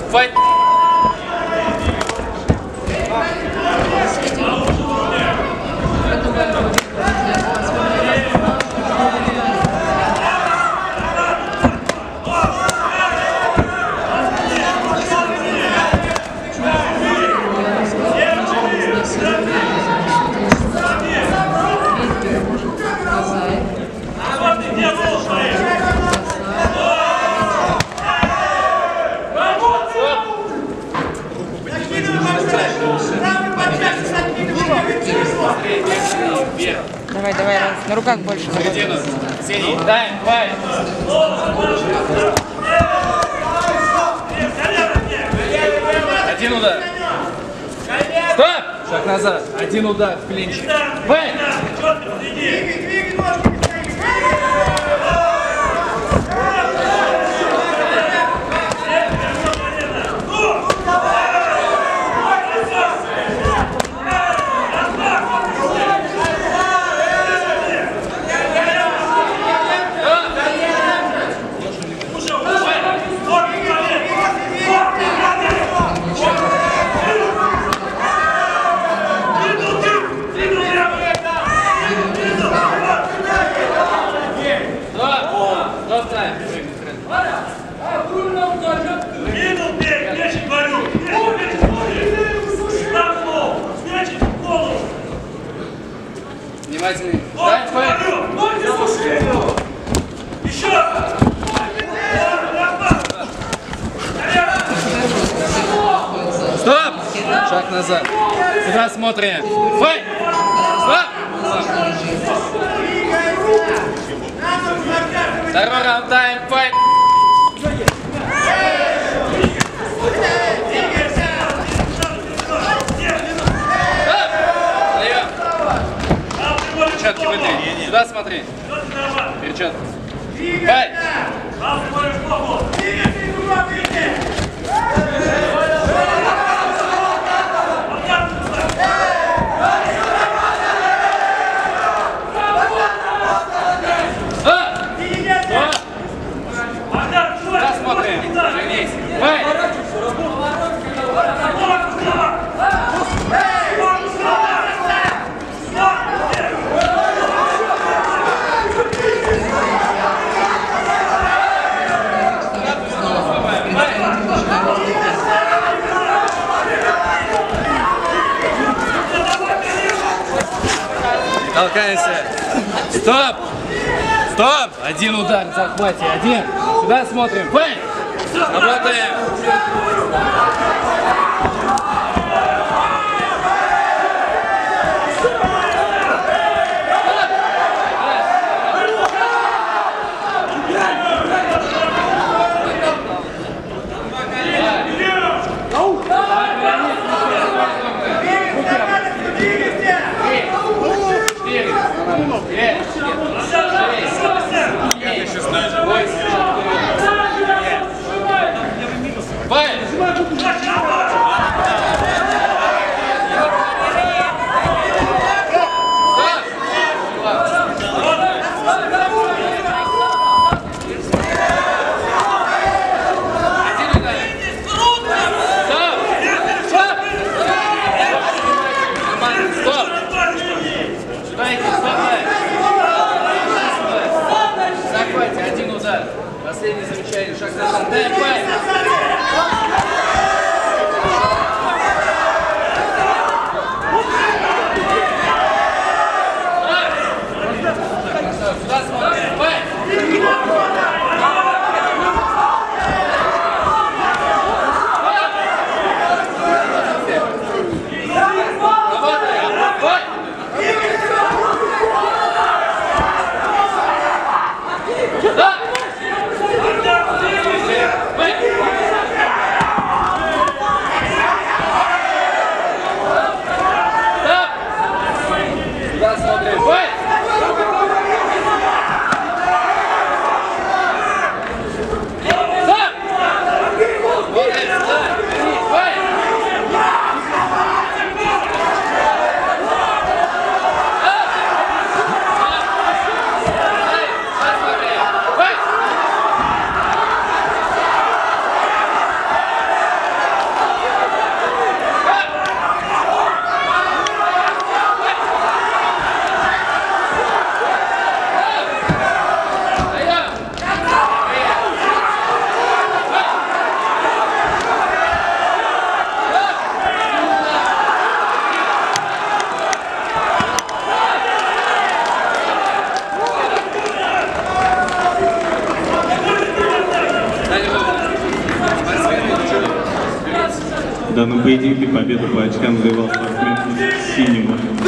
Файт! Давай, давай, на руках больше. Синий, дай, давай. Один удар. Стоп! Шаг назад. Один удар в клинч. Давай! Внимательный. Дай, файт. Еще. Стоп! Шаг назад. Сюда смотрим. Файт! Стоп! Второй раунд, тайм, файт! Перчатки вытри. Сюда смотри. Перчатки. Файт! Сюда смотрим. Вернись. Файт! Толкаемся. Стоп! Стоп! Один удар в захвате. Один. Сюда смотрим. Файт! Работаем. Один удар. Последний замечательный шаг назад. Дай, В данном поединке победу по очкам завоевал спортсмен из синего